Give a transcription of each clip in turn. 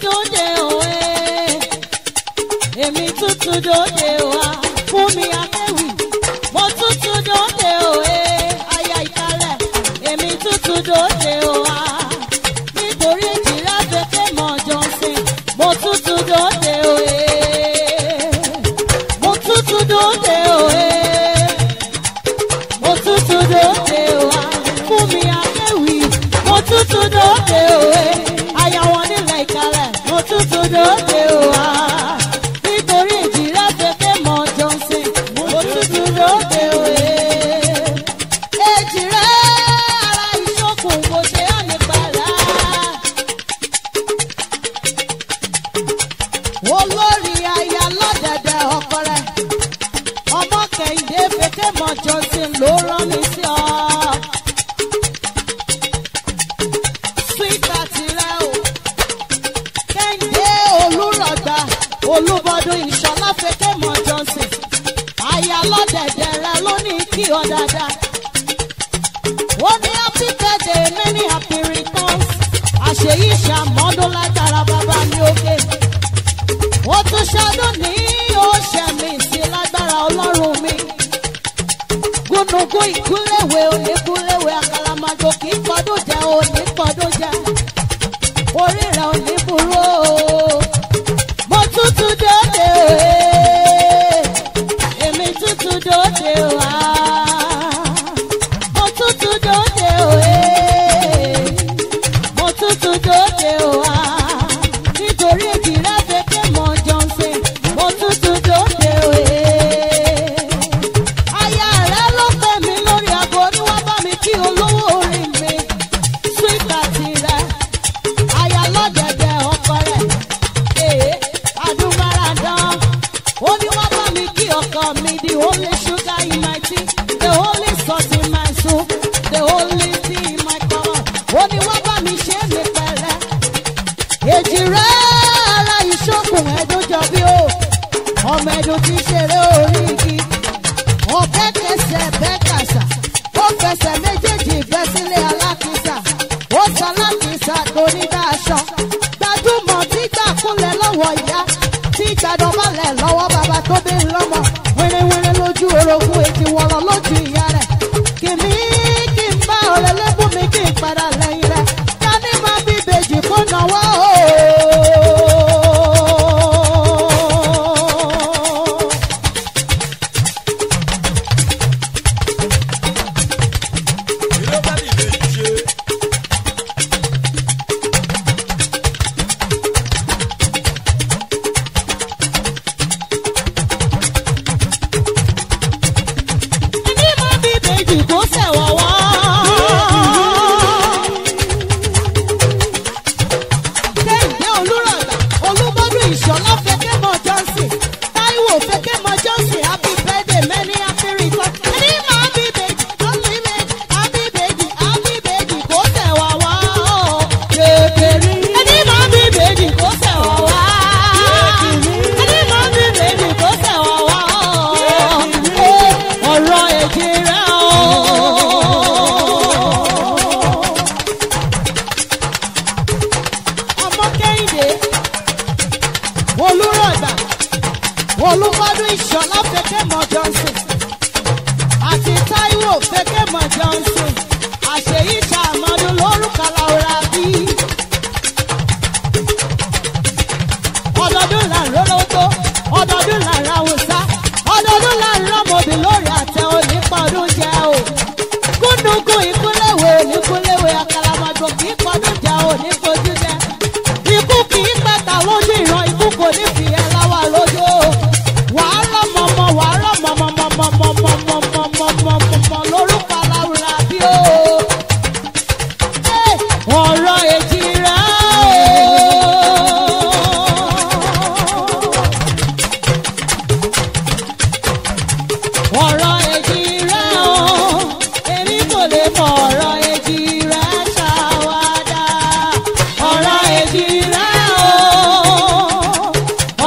dóde òwe. Èmi tuntun dóde òwa. Fún mi akéwì. Mo tuntun dóde òwe. Aya ìkàlẹ̀. Èmi tuntun dóde òwa. Nítorí ìjìlá fẹ́fẹ́ mọ̀ Johnson. Mo tuntun dóde òwe. Mo tuntun dóde òwe. Mo tuntun dóde òwa. Fún mi akéwì. Mo tuntun dóde òwe. Aya wọn nílẹ̀ ìkàlẹ̀. Mo tuntun dóde òwa. Nítorí ìjìlá fẹ́fẹ́ mọ̀ Johnson. Mo tuntun dóde òwe. Èjìrẹ́ ara ìṣokùn kò ṣe é nípàlà. Olórí aya lọ́dẹ̀dẹ̀ ọkọ rẹ̀. Ọmọ Kẹ́hìndé fẹ́fẹ́ mọ̀ Johnson ló rán mi sí ọ. Síkà tirẹ̀ o. Kẹ́hìndé Olúrọ̀gbà Olúbọdún Ìṣọ̀lá fẹ́fẹ́ mọ̀ Johnson. Aya lọ́dẹ̀dẹ̀ rẹ̀ ló ní kí ọ dáadáa. Ó ní happy birthday many happy returns. Àṣeyí ṣàmọ́dún látara bàbá mi òkè. Ó tún ṣàdún ní oṣù mi sí lágbára Ọlọ́run mi. Gúnugún ìkúléwé oníkúléwé àkàlàmàgbò kì í pọ́dún jẹ òní pọ́dún jẹ. Orí rẹ̀ ò ní burú o. Mo tútù dóde òwe. Èmi tútù dóde òwa. Mo tútù dóde òwe. Mo tútù dóde òwa. Nítorí ìjìrẹ́ fẹ́fẹ́ mọ̀ Johnson. Mo tútù dóde òwe. Aya rẹ̀ ló pè mí lórí aago ní wá bá mi kí olówó orí mi. Síkà tirẹ̀. Aya lọ́dẹ̀dẹ̀ ọkọ rẹ̀. Adúmáradán. Ó ní wá bá mi kí ọkọ mi. The only sugar in my tea. The only salt in my soup. The only tea in my cup. Ó ní wá bá mi ṣe é mi pẹ̀lẹ́. Èjìrẹ́ ara ìṣokùn ẹ̀dùn jọ bí o. Ọmọ ẹ̀dùn ti ṣeré orí igi. Ọ̀bẹ kẹsẹ̀ bẹ́ kàṣà. Ó fẹsẹ̀ méjèèjì bẹ́ sílé alákìsà. Ó sọ alákìsà torí dáṣọ. Gbajúmọ̀ tí gbà kúnlẹ̀ lọ́wọ́ ìyá. Tí gbàdọ̀bálẹ̀ lọ́wọ́ bàbá tó bí lọ́mọ. Wẹ́rẹ́wẹ́rẹ́ lójú orogún èjì wọ̀rọ̀ lójú ìyá rẹ̀. Kìmí kí n bá ọ̀rẹ́ lébùn mi kí n padà lẹ́yìn rẹ̀. Dání máa bí ìbejì kó náwó o. Ẹni máa bí ìbejì kó sẹ̀wọ̀ wá. Kẹ́hìndé Olúrọ̀gbà Olúbọdún Ìṣọ̀lá fẹ́kẹ́ mọ̀ Johnson. Táíwò fẹ́kẹ́ mọ̀ Johnson. Happy birthday many happy returns. Ẹni máa bí ìbejì kó sí mi. Happy baby kó sẹ̀wọ̀ wá. Kékeré. Ẹni máa bí ìbejì kó sẹ̀wọ̀ wá. Ẹni máa bí ìbejì kó sẹ̀wọ̀ wá. Ọ̀rọ̀ Èjìrẹ́ o. Ọmọ Kẹ́hìndé Olúrọ̀gbà Olúbọdún Ìṣọ̀lá fẹ́kẹ́ mọ̀ Johnson. Àti Táíwò fẹ́kẹ́ mọ̀ Johnson. Àṣeyí ṣàmọ́dún lórúkọ làwòrán bí. Ọdọọdún là ń rólógbó. Ọdọọdún là ń ráwùsá. Ọdọọdún là ń rọ́mọbì lórí àtẹ onípọ̀dún jẹ o. Gúnugún ìkúléwé oníkúléwé àkàlàmàgbò kì í pọ̀dún jẹ onífojú jẹ. Ikú kì í pẹ̀ta lójú ìran, ikú kò ní fi ẹ́ láwà lójú o. Wàá rọ́mọmọ lórúkọ làwùrà bí o. Ọ̀rọ̀ Èjìrẹ́ o. Ọ̀rọ̀ Èjìrẹ́ o. Èmi kò lè fọ ọ̀rọ̀ Èjìrẹ́ ṣàwádà. Ọ̀rọ̀ Èjìrẹ́ o.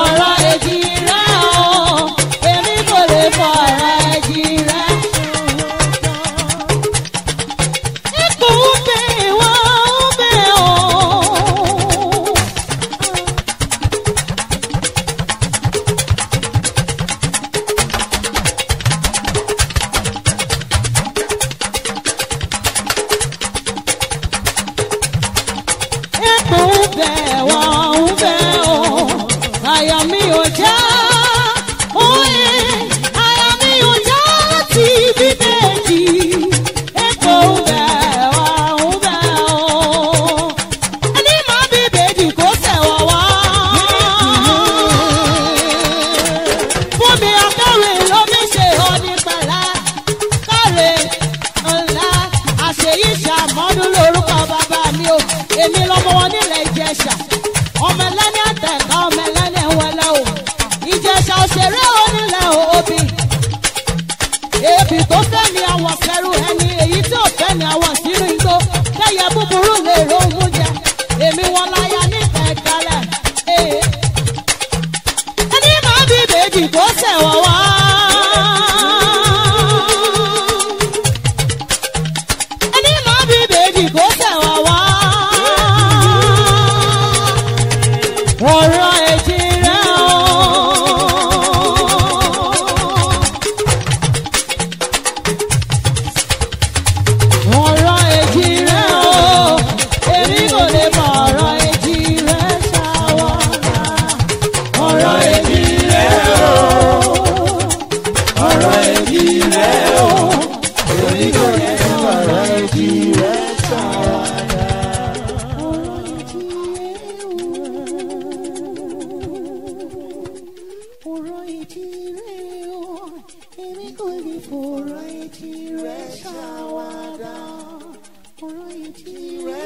ọmọ ẹlẹ́ni àtẹ̀ká ọmọ ẹlẹ́ni ẹ̀wẹ̀lẹ̀ o ìjẹ̀ṣà òṣèré onílẹ̀ òbí èébì tó fẹ́ ni àwọn fẹ́rù ẹni èyí tí ò fẹ́ ni àwọn sínú igbó kẹ́yẹ búburú lè rohun jẹ èmi wọn láyà nípa ẹ̀kálẹ̀ ẹni máa bí bèjì kó ṣẹ̀wọ̀ wá. ẹni máa bí bèjì kó ṣẹ̀wọ̀ wá. ọ̀rọ̀ èjì rẹ̀ o. ọ̀rọ̀ èjì rẹ̀ o. èmi kò lè mọ ọ̀rọ̀ èjì rẹ̀ ṣàwọ̀dà. ọ̀rọ̀ èjì rẹ̀ o. ọ̀rọ̀ èjì rẹ̀ o. èmi kò lè mọ ọ̀rọ̀ èjì rẹ̀ ṣàwọ̀dà. ọ̀rọ̀ èjì rẹ̀ o. èmi kò lè fọ̀rọ̀ èjì rẹ̀ ṣàwàdà. ọ̀rọ̀ èjì rẹ̀